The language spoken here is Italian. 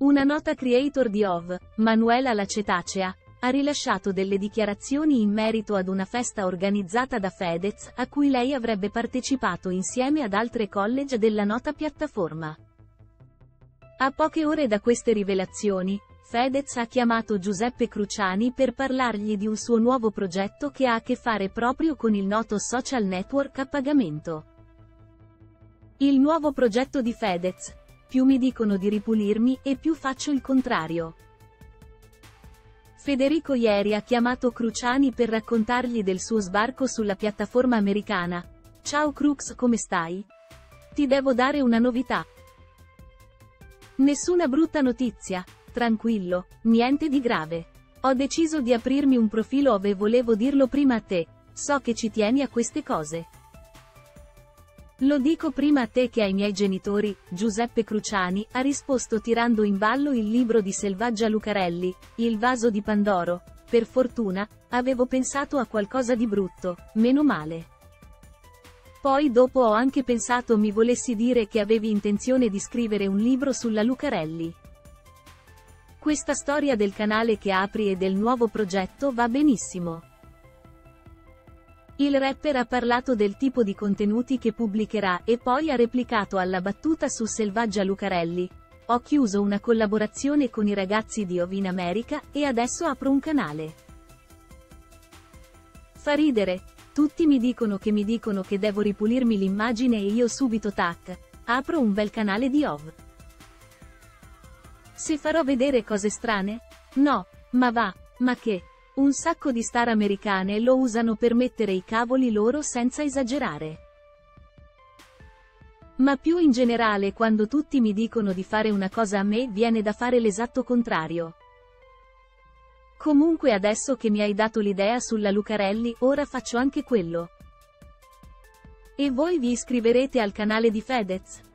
Una nota creator di OV, Manuela La Cetacea, ha rilasciato delle dichiarazioni in merito ad una festa organizzata da Fedez, a cui lei avrebbe partecipato insieme ad altre college della nota piattaforma. A poche ore da queste rivelazioni, Fedez ha chiamato Giuseppe Cruciani per parlargli di un suo nuovo progetto che ha a che fare proprio con il noto social network a pagamento. Il nuovo progetto di Fedez: più mi dicono di ripulirmi e più faccio il contrario. Federico ieri ha chiamato Cruciani per raccontargli del suo sbarco sulla piattaforma americana. Ciao Crux, come stai? Ti devo dare una novità. Nessuna brutta notizia, tranquillo, niente di grave. Ho deciso di aprirmi un profilo OV e volevo dirlo prima a te, so che ci tieni a queste cose. Lo dico prima a te che ai miei genitori. Giuseppe Cruciani ha risposto tirando in ballo il libro di Selvaggia Lucarelli, Il vaso di Pandoro. Per fortuna, avevo pensato a qualcosa di brutto, meno male. Poi dopo ho anche pensato mi volessi dire che avevi intenzione di scrivere un libro sulla Lucarelli. Questa storia del canale che apri e del nuovo progetto va benissimo. Il rapper ha parlato del tipo di contenuti che pubblicherà e poi ha replicato alla battuta su Selvaggia Lucarelli: ho chiuso una collaborazione con i ragazzi di OV in America, e adesso apro un canale. Fa ridere, tutti mi dicono che devo ripulirmi l'immagine e io subito tac, apro un bel canale di OV. Se farò vedere cose strane? No, ma va, ma che? Un sacco di star americane lo usano per mettere i cavoli loro senza esagerare. Ma più in generale quando tutti mi dicono di fare una cosa a me viene da fare l'esatto contrario. Comunque adesso che mi hai dato l'idea sulla Lucarelli, ora faccio anche quello. E voi vi iscriverete al canale di Fedez?